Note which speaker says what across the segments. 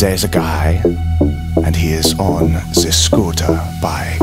Speaker 1: There's a guy, and he is on the scooter bike.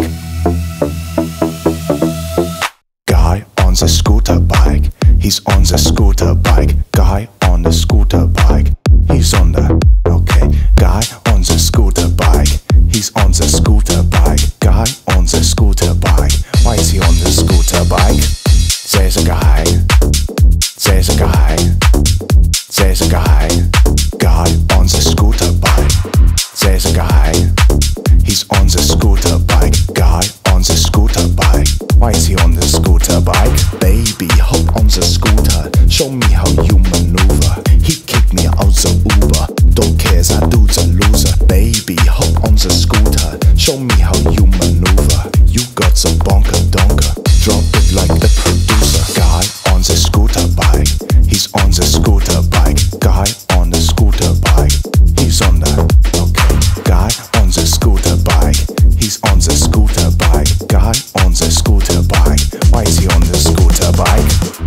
Speaker 1: Guy on the scooter bike, he's on the scooter bike. Guy on the scooter bike, he's on the, okay. Guy on the scooter bike, he's on the scooter bike. Guy on the scooter bike, why is he on the scooter bike? There's a guy, there's a guy, there's a guy. Guy on the scooter bike. There's a guy, he's on the scooter bike. Guy on the scooter bike, why is he on the scooter bike? Baby, hop on the scooter, show me how you maneuver. He kicked me out the Uber, don't care, I do the loser. Baby, hop on the scooter, show me how you maneuver. You got the bonker donker, drop it like the producer. Guy on the scooter bike, he's on the scooter bike. Guy on the scooter bike, he's on the, okay. Guy on the scooter bike, he's on the scooter bike. Guy on the scooter bike, why is he on the scooter bike?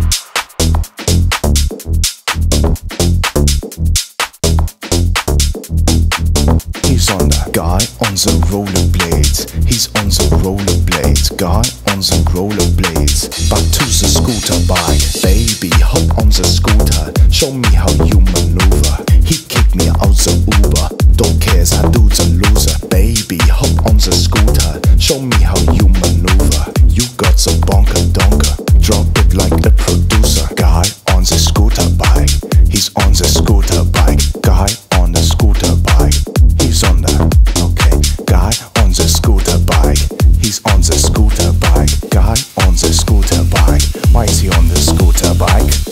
Speaker 1: He's on the guy on the rollerblades. He's on the rollerblades. Guy on the rollerblades. Back to the scooter bike. Baby, hop on the scooter, show me how you maneuver. He kicked me out the Uber, don't care, I do the loser. Baby, hop on the scooter, show me how you maneuver. You got the bonker donker, drop it like the producer. Guy on the scooter bike, he's on the scooter bike. Guy on the scooter bike, he's on the, okay. Guy on the scooter bike, he's on the scooter bike. Guy on the scooter bike, why is he on the scooter bike?